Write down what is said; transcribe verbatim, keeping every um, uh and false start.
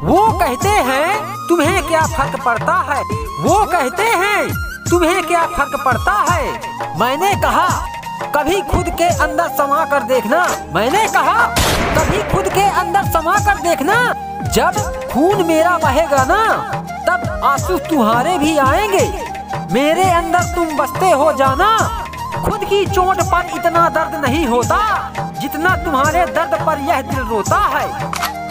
वो कहते हैं तुम्हें क्या फर्क पड़ता है, वो कहते हैं तुम्हें क्या फर्क पड़ता है। मैंने कहा कभी खुद के अंदर समा कर देखना, मैंने कहा कभी खुद के अंदर समा कर देखना। जब खून मेरा बहेगा ना तब आंसू तुम्हारे भी आएंगे। मेरे अंदर तुम बसते हो जाना। खुद की चोट पर इतना दर्द नहीं होता जितना तुम्हारे दर्द पर यह दिल रोता है।